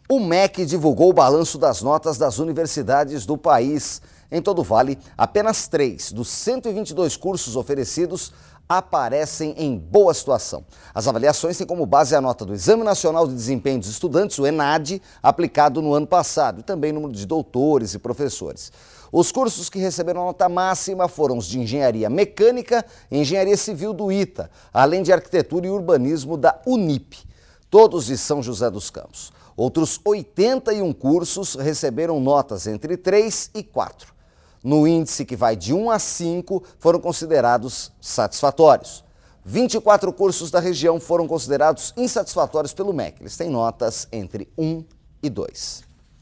O MEC divulgou o balanço das notas das universidades do país. Em todo o Vale, apenas 3 dos 122 cursos oferecidos aparecem em boa situação. As avaliações têm como base a nota do Exame Nacional de Desempenho dos Estudantes, o ENAD, aplicado no ano passado, e também o número de doutores e professores. Os cursos que receberam nota máxima foram os de Engenharia Mecânica e Engenharia Civil do ITA, além de Arquitetura e Urbanismo da Unip, todos de São José dos Campos. Outros 81 cursos receberam notas entre 3 e 4. No índice que vai de 1 a 5, foram considerados satisfatórios. 24 cursos da região foram considerados insatisfatórios pelo MEC. Eles têm notas entre 1 e 2.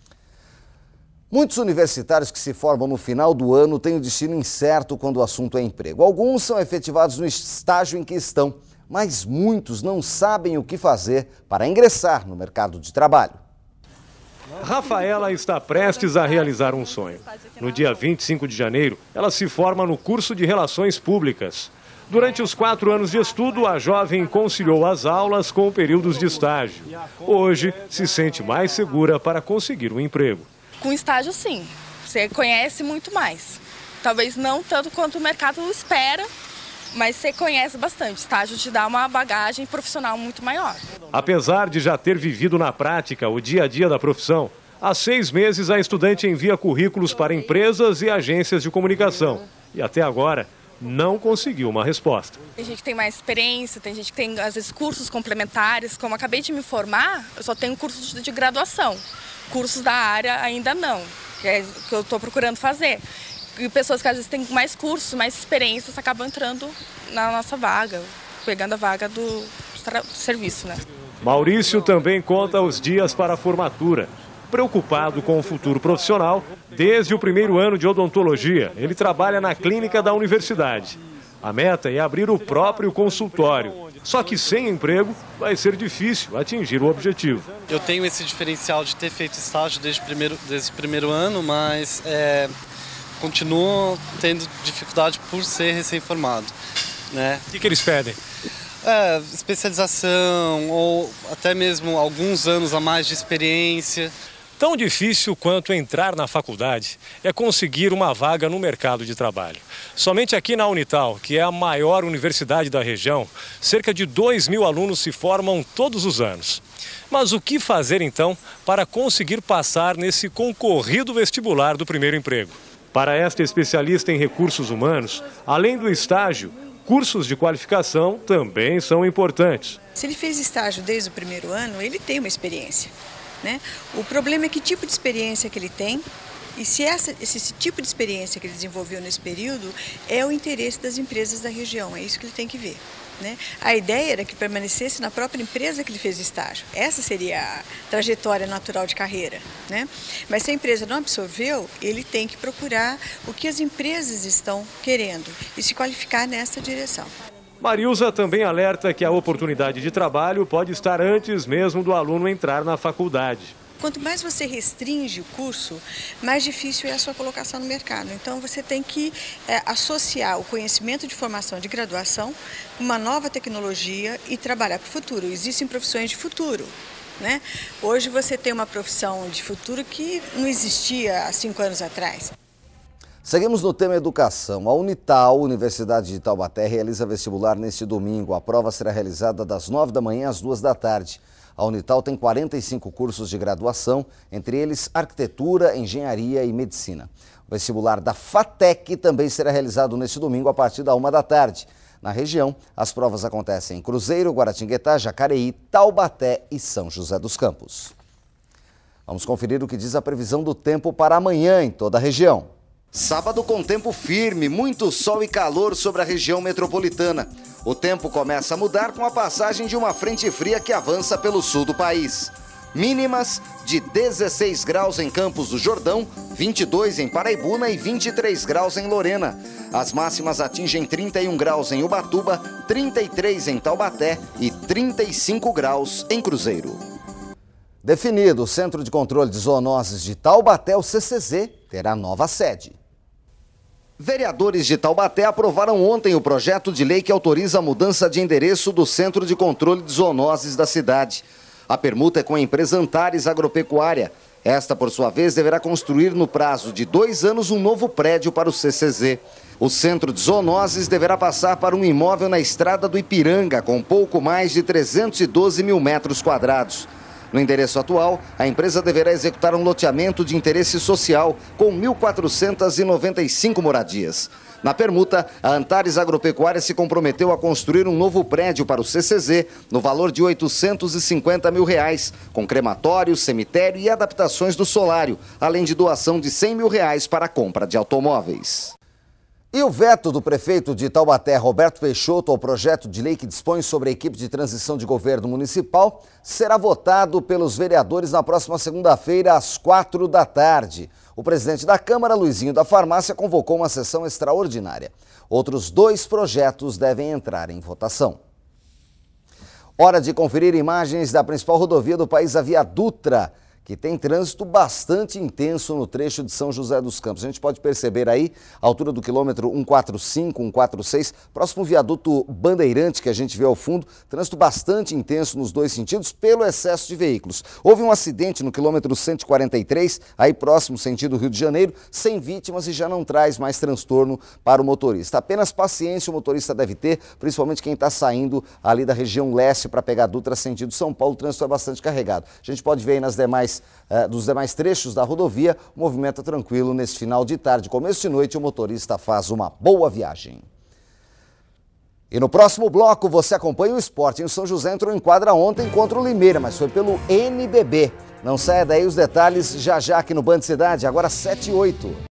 Muitos universitários que se formam no final do ano têm o destino incerto quando o assunto é emprego. Alguns são efetivados no estágio em que estão, mas muitos não sabem o que fazer para ingressar no mercado de trabalho. Rafaela está prestes a realizar um sonho. No dia 25 de janeiro, ela se forma no curso de Relações Públicas. Durante os 4 anos de estudo, a jovem conciliou as aulas com períodos de estágio. Hoje, se sente mais segura para conseguir um emprego. Com estágio, sim. Você conhece muito mais. Talvez não tanto quanto o mercado espera, mas você conhece bastante. Estágio te dá uma bagagem profissional muito maior. Apesar de já ter vivido na prática o dia a dia da profissão, há 6 meses a estudante envia currículos para empresas e agências de comunicação. E até agora não conseguiu uma resposta. Tem gente que tem mais experiência, tem gente que tem, às vezes, cursos complementares. Como eu acabei de me formar, eu só tenho cursos de graduação. Cursos da área ainda não, que é o que eu estou procurando fazer. E pessoas que às vezes têm mais cursos, mais experiências, acabam entrando na nossa vaga, pegando a vaga do serviço, né? Maurício também conta os dias para a formatura. Preocupado com o futuro profissional, desde o primeiro ano de odontologia, ele trabalha na clínica da universidade. A meta é abrir o próprio consultório. Só que sem emprego vai ser difícil atingir o objetivo. Eu tenho esse diferencial de ter feito estágio desde o primeiro ano, mas continuo tendo dificuldade por ser recém-formado, né? O que eles pedem? Especialização ou até mesmo alguns anos a mais de experiência. Tão difícil quanto entrar na faculdade é conseguir uma vaga no mercado de trabalho. Somente aqui na Unital, que é a maior universidade da região, cerca de 2.000 alunos se formam todos os anos. Mas o que fazer então para conseguir passar nesse concorrido vestibular do primeiro emprego? Para esta especialista em recursos humanos, além do estágio, cursos de qualificação também são importantes. Se ele fez estágio desde o primeiro ano, ele tem uma experiência, né? O problema é que tipo de experiência que ele tem e se esse tipo de experiência que ele desenvolveu nesse período é o interesse das empresas da região, é isso que ele tem que ver, né? A ideia era que permanecesse na própria empresa que ele fez estágio. Essa seria a trajetória natural de carreira, né? Mas se a empresa não absorveu, ele tem que procurar o que as empresas estão querendo e se qualificar nessa direção. Marilza também alerta que a oportunidade de trabalho pode estar antes mesmo do aluno entrar na faculdade. Quanto mais você restringe o curso, mais difícil é a sua colocação no mercado. Então você tem que associar o conhecimento de formação de graduação com uma nova tecnologia e trabalhar para o futuro. Existem profissões de futuro, né? Hoje você tem uma profissão de futuro que não existia há 5 anos atrás. Seguimos no tema educação. A Unital, Universidade de Taubaté, realiza vestibular neste domingo. A prova será realizada das 9 da manhã às 2 da tarde. A Unital tem 45 cursos de graduação, entre eles arquitetura, engenharia e medicina. O vestibular da FATEC também será realizado neste domingo a partir da 1 da tarde. Na região, as provas acontecem em Cruzeiro, Guaratinguetá, Jacareí, Taubaté e São José dos Campos. Vamos conferir o que diz a previsão do tempo para amanhã em toda a região. Sábado com tempo firme, muito sol e calor sobre a região metropolitana. O tempo começa a mudar com a passagem de uma frente fria que avança pelo sul do país. Mínimas de 16 graus em Campos do Jordão, 22 em Paraibuna e 23 graus em Lorena. As máximas atingem 31 graus em Ubatuba, 33 em Taubaté e 35 graus em Cruzeiro. Definido, o Centro de Controle de Zoonoses de Taubaté, o CCZ, terá nova sede. Vereadores de Taubaté aprovaram ontem o projeto de lei que autoriza a mudança de endereço do Centro de Controle de Zoonoses da cidade. A permuta é com a empresa Antares Agropecuária. Esta, por sua vez, deverá construir no prazo de 2 anos um novo prédio para o CCZ. O centro de zoonoses deverá passar para um imóvel na estrada do Ipiranga, com pouco mais de 312 mil metros quadrados. No endereço atual, a empresa deverá executar um loteamento de interesse social com 1.495 moradias. Na permuta, a Antares Agropecuária se comprometeu a construir um novo prédio para o CCZ no valor de R$ 850 mil, com crematório, cemitério e adaptações do solário, além de doação de R$ 100 mil para a compra de automóveis. E o veto do prefeito de Taubaté, Roberto Peixoto, ao projeto de lei que dispõe sobre a equipe de transição de governo municipal será votado pelos vereadores na próxima segunda-feira, às 4 da tarde. O presidente da Câmara, Luizinho da Farmácia, convocou uma sessão extraordinária. Outros 2 projetos devem entrar em votação. Hora de conferir imagens da principal rodovia do país, a Via Dutra, que tem trânsito bastante intenso no trecho de São José dos Campos. A gente pode perceber aí, a altura do quilômetro 145, 146, próximo ao viaduto Bandeirante, que a gente vê ao fundo, trânsito bastante intenso nos 2 sentidos pelo excesso de veículos. Houve um acidente no quilômetro 143, aí próximo sentido Rio de Janeiro, sem vítimas e já não traz mais transtorno para o motorista. Apenas paciência o motorista deve ter, principalmente quem está saindo ali da região leste para pegar a Dutra sentido São Paulo, o trânsito é bastante carregado. A gente pode ver aí dos demais trechos da rodovia, o movimento é tranquilo nesse final de tarde. Começo de noite, o motorista faz uma boa viagem. E no próximo bloco, você acompanha o esporte. O São José entrou em quadra ontem contra o Limeira, mas foi pelo NBB. Não saia daí, os detalhes já aqui no Band Cidade, agora 7h08.